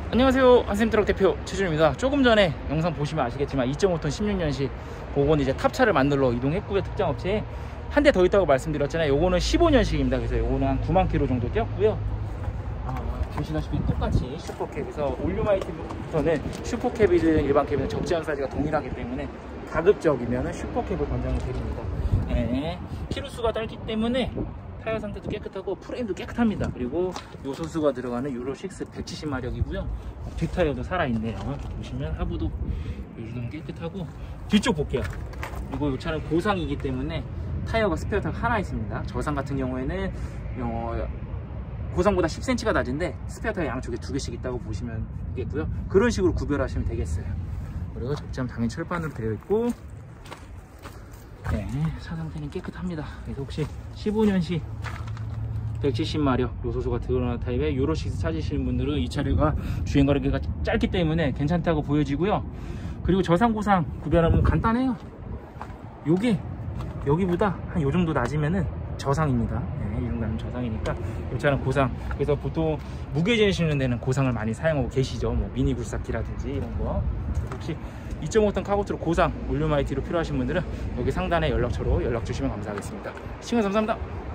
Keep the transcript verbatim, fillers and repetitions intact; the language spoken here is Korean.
안녕하세요, 한샘트럭 대표 최준입니다. 조금 전에 영상 보시면 아시겠지만 이 점 오 톤 십육 년식 그건 이제 탑차를 만들러 이동했고요. 특정 업체에 한 대 더 있다고 말씀드렸잖아요. 요거는 십오 년식입니다. 그래서 요거는 한 구만 킬로 정도 뛰었고요. 아, 보시다시피 똑같이 슈퍼캡에서 올류마이티부터는 슈퍼캡이든 일반 캡이든 적재한 사이즈가 동일하기 때문에 가급적이면 슈퍼캡을 권장을 드립니다. 네, 키로수가 짧기 때문에 타이어 상태도 깨끗하고 프레임도 깨끗합니다. 그리고 요소수가 들어가는 유로 육 백칠십 마력이고요. 뒷타이어도 살아있네요. 보시면 하부도 요즘 깨끗하고, 뒤쪽 볼게요. 그리고 이 차는 고상이기 때문에 타이어가 스페어타가 하나 있습니다. 저상 같은 경우에는 어, 고상보다 십 센티미터가 낮은데 스페어타가 양쪽에 두 개씩 있다고 보시면 되겠고요. 그런 식으로 구별하시면 되겠어요. 그리고 적재함 당연히 철판으로 되어 있고, 네, 차 상태는 깨끗합니다. 그래서 혹시 십오 년식 백칠십 마력 요소수가 드러나는 타입의 유로 육 찾으시는 분들은 이 차류가 주행거리가 짧기 때문에 괜찮다고 보여지고요. 그리고 저상 고상 구별하면 간단해요. 요게 여기보다 한 요 정도 낮으면은 저상입니다. 네, 이 정도 하면 저상이니까 이 차는 고상. 그래서 보통 무게 재시는 데는 고상을 많이 사용하고 계시죠. 뭐 미니 굴삭기라든지 이런 거. 혹시 이 점 오 톤 카고트로 고상 올류마이티로 필요하신 분들은 여기 상단에 연락처로 연락 주시면 감사하겠습니다. 시청해 감사합니다.